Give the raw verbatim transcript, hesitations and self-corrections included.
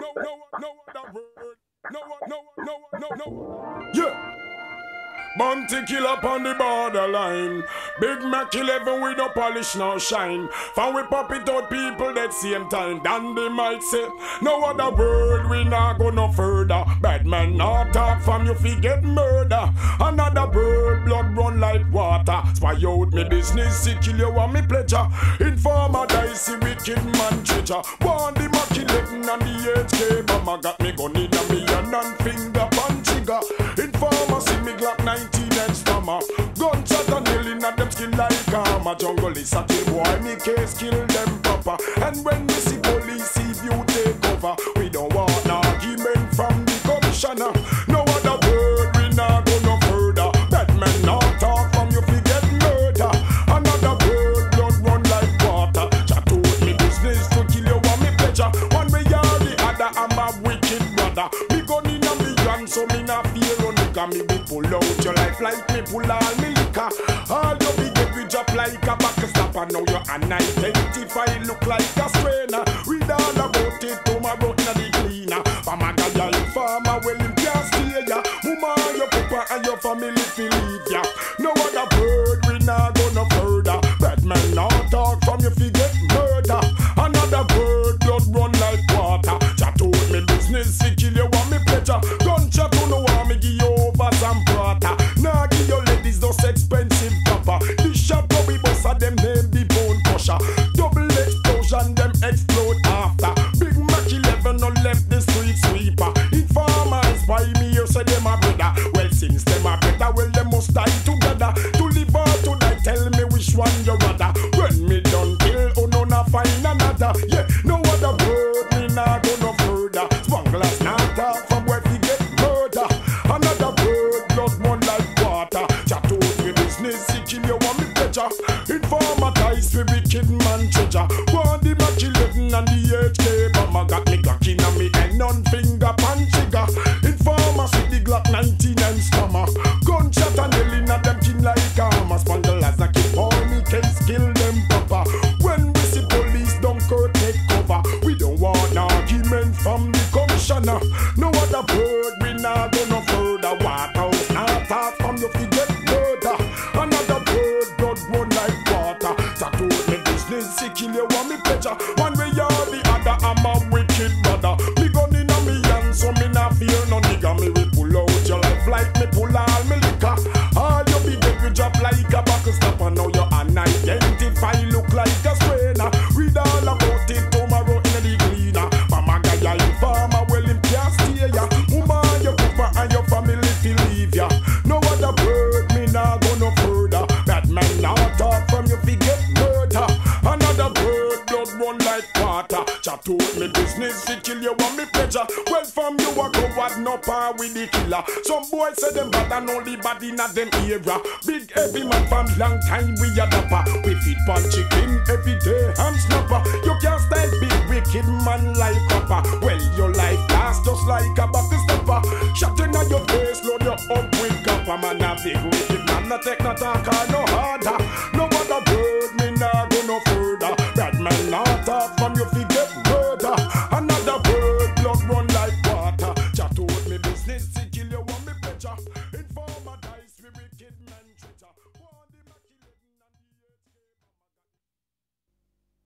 no, no other word. No, no, no, no, no. Yeah. Bounty kill up on the borderline. Big Mac eleven with no polish, no shine. Fan we pop it out people that same time. Dan they might say, no other word, we not go no further. Bad man not talk from you fi get murder. Another bird, blood run like water. Spy out me business, see kill you want me pleasure. Informer dicey, wicked man treasure. One the Mac eleven and the H K Mama got me gun in a million and finger punch trigger. Informer see me Glock nineteen and stammer. Gunshot and nailing at them skin like armor. Jungle is a kill boy, me case kill them proper. And when we see police, if you take over, we don't want no argument from the commissioner. No other word, we not go no further. Bad men not talk from you fi get murder. Another word, blood run like water. Chat out me business to kill you want me pleasure. One way or the other, I'm a wicked brother. Me gun in a me gun, so me not fear on nigga. Me be pull out your life like me pull all me liquor. All you be get we drop like a back stopper. Now you unidentified, look like a strainer. Read all about it tomorrow in the cleaner. Pamaga informer, well him can't stay ya. Mama, your papa and your family feel leave ya. No other bird, we not go no further. Bad man not talk from you fi get murder. Another bird, blood run like water. Chat out me business, see kill you want me pleasure. Gunshot you know want me give you over some prata. Nah give your ladies those expensive copper. This shop where we boss of them name the bone crusher. Double explosion them explode after. Big Mac eleven no left the street sweeper. Informers by me you say them a brother. Well since them a brother, well them must die together. To live or to die, tell me which one you rather. When me done kill, oh no na find another. Yeah, no other word, me nah go no further. Smugglers not talk from where we get murder. Another word, blood run like water. Chat out me business, see kill you want me pleasure. Informer ties we wicked man treasure. One the Mac eleven and the H K Mama got me Glock in a me and none finger pan trigger. Informer see the Glock nineteen and stammer. Gunshot and nailing at them chin like armor. Spangle as a keep all me case kill them proper. When we see police don't go take cover, we don't want no argument from the commissioner. No other word, we not go no further. Waterhouse not talk from you fi get murder. Another word, blood run like water. Chat out me business, see kill you want me pleasure. One way or the other, I'm a wicked brother. Me gun in a me hand, so me not fear no nigga. Me will pull out your life like me pull all me liquor. All you be get we drop like a back stopper. Now you unidentified, look like a strainer. Read all about it tomorrow in the cleaner. Mama guy informer, well him can't stay ya. Mama, your papa and your family feel leave ya. No other word, me nah go no further. Bad man now talk from you fi get murder. Another word, blood run like water. Chat out me business, fi kill you want me pleasure. Well from you a coward, no par with the killer. Some boys say them bad and only bad in a them era. Big heavy man from long time we a dapper. We feed pan chicken every day, ham snapper. You can't style big wicked man like copper. Well your life lasts just like a bucket stopper. Shot in your face, load you up with copper. Man a big wicked man, no take no talk or no harder. No other word, me nah go no further. Bad man not talk